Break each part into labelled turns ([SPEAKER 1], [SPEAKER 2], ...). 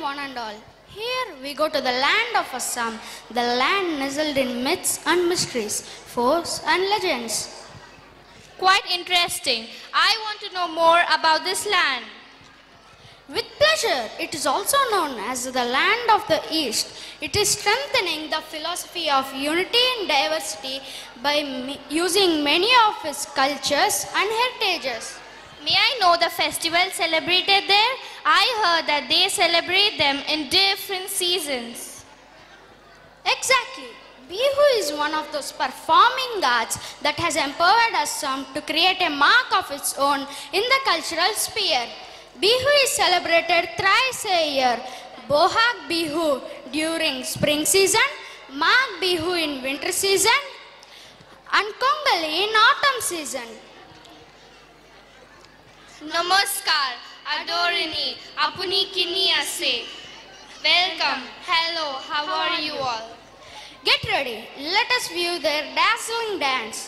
[SPEAKER 1] one and all. Here we go to the land of Assam, the land nestled in myths and mysteries, forts and legends.
[SPEAKER 2] Quite interesting. I want to know more about this land.
[SPEAKER 1] With pleasure, it is also known as the land of the East. It is strengthening the philosophy of unity and diversity by using many of its cultures and heritages.
[SPEAKER 2] May I know the festival celebrated there? I heard that they celebrate them in different seasons.
[SPEAKER 1] Exactly. Bihu is one of those performing arts that has empowered Assam to create a mark of its own in the cultural sphere. Bihu is celebrated thrice a year. Bohag Bihu during spring season, Magh Bihu in winter season, and Kongali in autumn season.
[SPEAKER 2] Namaskar, Adorini, Apuni Kini Ase. Welcome, hello, how are you all?
[SPEAKER 1] Get ready, let us view their dazzling dance.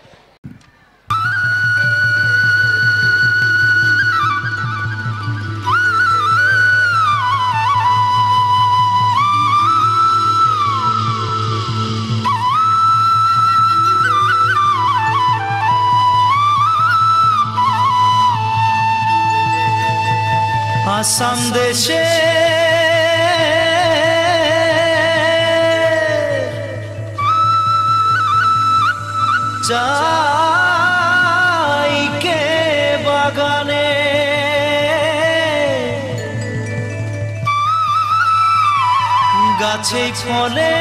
[SPEAKER 3] Assam deshe chai ke bagane gache phole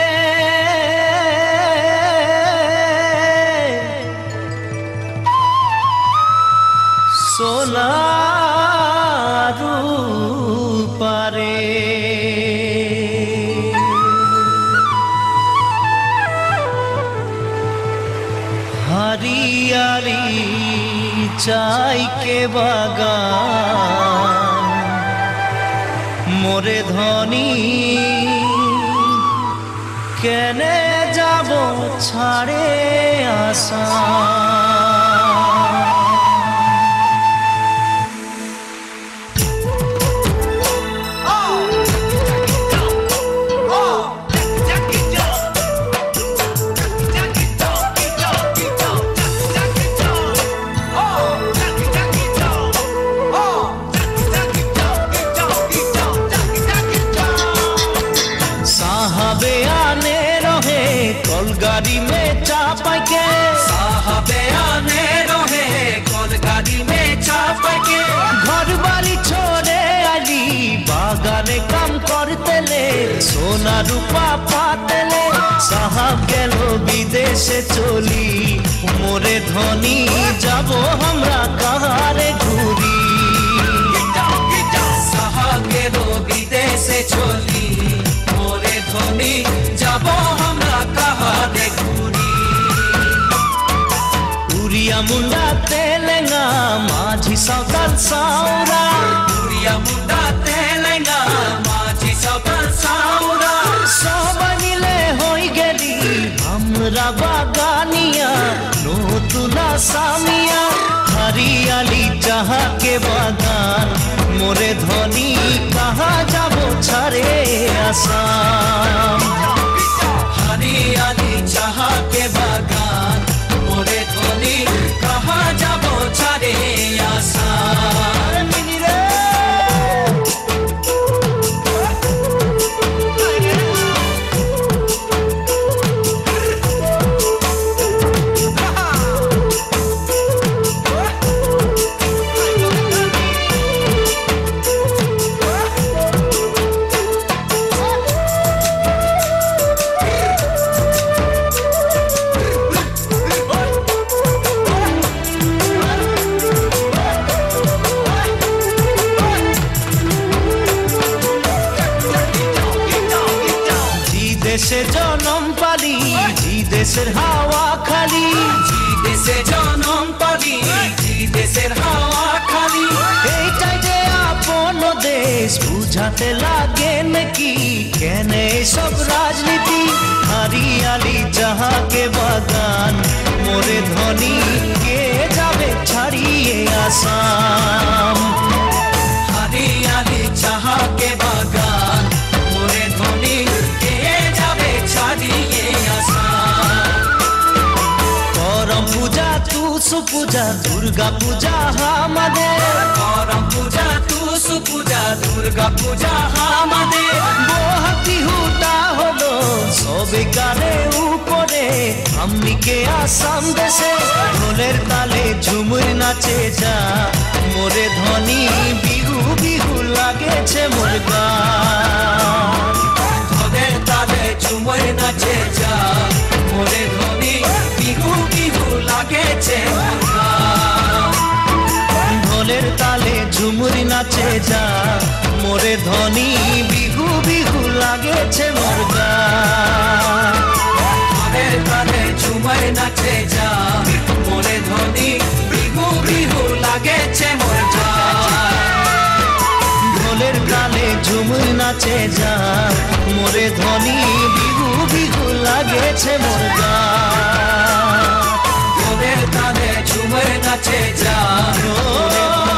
[SPEAKER 3] sona हरियाली चाय के बागान मोरे धनी केने जाबो छाड़े आसाम गाड़ी में चापा के साहबे आने रहे कौन गाड़ी में चापा के घर बाड़ी छोड़े आली बागाने काम करते ले सोना रूपा पाते ले साहब गेलो विदेशे चली मोरे धनी जाबो हमरा कहारे घूरी साहब गेलो विदेशे चली मोरे धनी जाबो हमरा कहारे घूरी उरिया मुंडा तेलेंगा माझी सावताल साउरा उरिया मुंडा तेलेंगा माझी सावताल साउरा सबनिले होई गेली हमरा बागानिया नतुना सामिया हरियाली चाहा के बागान मोरे धनी कहा जाबो छाड़े आसाम हरियाली चाहा के बागान मोरे धनी कहा जाबो छाड़े आसाम দেশে জনম পালি জি দেশের হাওয়া খালি জি দেশে জনম পালি জি দেশের হাওয়া খালি এইটাই যে আপন দেশ বুঝাতে লাগে নাকি কেন সব রাজনীতি হরিয়ালি চাহা के বাগান মোরে ধনী কে যাবে ছাড়িয়ে আসাম हरियाली चाहा के बागान দুর্গা পূজা আমাদের
[SPEAKER 4] করম পূজা টুসু পূজা দুর্গা পূজা আমাদের
[SPEAKER 3] বহাগ বিহুটা হলো সবেকারে উপরে আমনিকে আসাম দেশে ঢোলের তালে ঝুমুর নাচে যা মোরে ধনী বিহু বিহু লাগেছে মোর গান
[SPEAKER 4] ঢোলের তালে ঝুমুর নাচে যা মোরে ধনী বিহু বিহু লাগেছে মোর গান
[SPEAKER 3] ঢোলের তালে ঝুমুর নাচে যা মোরে ধনী বিহু বিহু লাগেছে মোর গান
[SPEAKER 4] ঢোলের তালে ঝুমুর নাচে যা মোরে ধনী বিহু বিহু লাগেছে মোর গান
[SPEAKER 3] ঢোলের তালে ঝুমুর নাচে যা মোরে ধনী বিহু বিহু লাগেছে মোর গান
[SPEAKER 4] ঢোলের তালে ঝুমুর নাচে যা মোরে